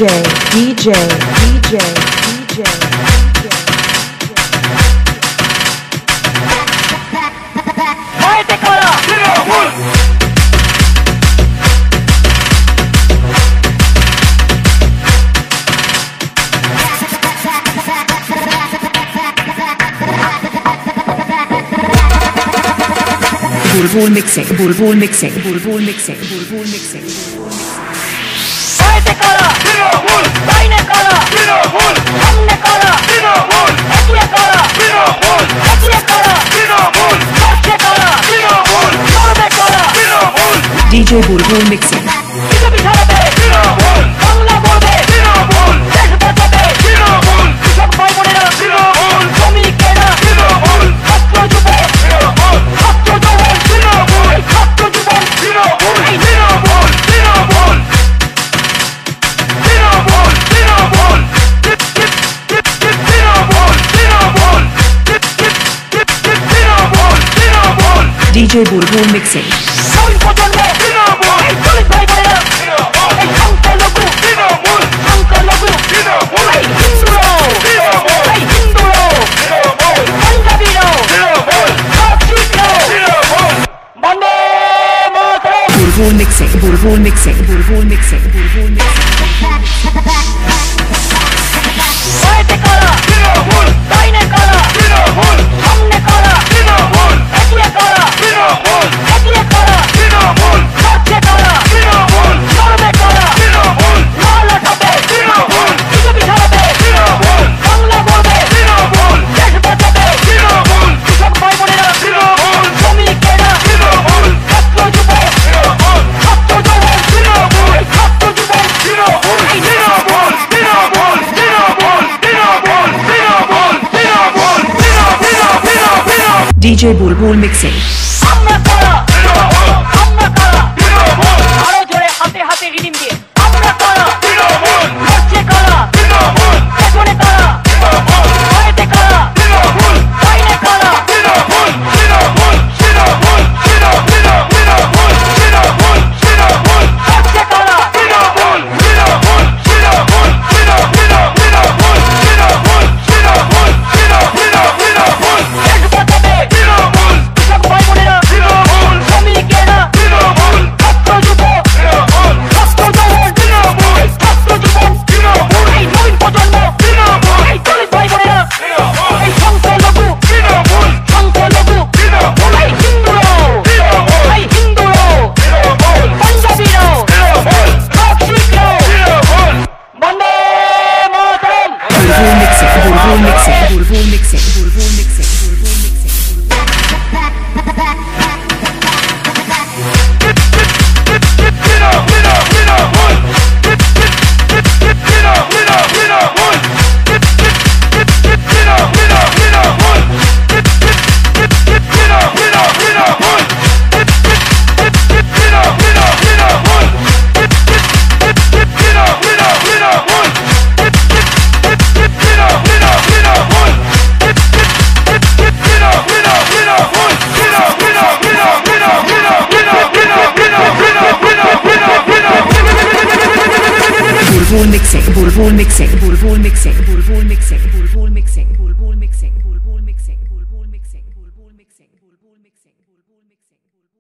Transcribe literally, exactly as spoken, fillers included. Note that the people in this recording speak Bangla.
DJ, DJ, DJ, DJ, Muévete, cara. Bulbul mixing, bulbul mixing, bulbul mixing, bulbul mixing. Muévete, cara. Daine, cara. Hamne, cara. Ekle, cara. Ekle, cara. Korche, cara. Sorbe, cara. D J bulbul mixing. BJP ছাড়াবে বাংলা বলবে দেশ বাঁচাবে কৃষক ভাই বোনেরা শ্রমিকেরা ছাত্র যুবক ছাত্র যুবক ছাত্র যুবক D J bulbul mixing. নতুন প্রজন্মে এই দলিত ভাই বোনেরা এই সংখ্যালঘু সংখ্যালঘু এই হিন্দুরাও এই হিন্দুরাও পাঞ্জাবিরাও শিখরাও বন্দে মাতরম Bulbul mixing, bulbul mixing, bulbul mixing, bulbul mixing. মুয়েতে কারা দাইনে কারা সামনে কারা একলে কারা একলে কারা করছে কারা সরবে কারা লাল আসাবে বিজেপি ছাড়াবে বাংলা বলবে দেশ বাঁচাবে কৃষক ভাই বোনেরা শ্রমিকেরা ছাত্র যুবক ছাত্র যুবক ছাত্র যুবক D J bulbul mixing. আমরা কারা আমরা কারা আরো জোরে হাতে হাতে রিডিম দিয়ে আমরা কারা করছে কারা পেছনে কারা মুয়েতে কারা দাইনে কারা করছে কারা দেশ বাঁচাবে কৃষক ভাই বোনেরা শ্রমিকেরা ছাত্র যুবক ছাত্র যুবক ছাত্র যুবক এই নবীন প্রজন্ম এই দলিত ভাই বোনেরা এই সংখ্যালঘু সংখ্যালঘু এই হিন্দুরাও এই হিন্দুরাও পাঞ্জাবিরাও শিখরাও বন্দে মাতরম Bulbul mixing, bulbul mixing, bulbul mixing, bulbul mixing, bulbul mixing. Bulbul mixing, bulbul mixing, bulbul mixing, bulbul mixing, bulbul mixing, bulbul mixing, bulbul mixing, bulbul mixing, bulbul mixing, bulbul mixing, bulbul mixing, bulbul mixing.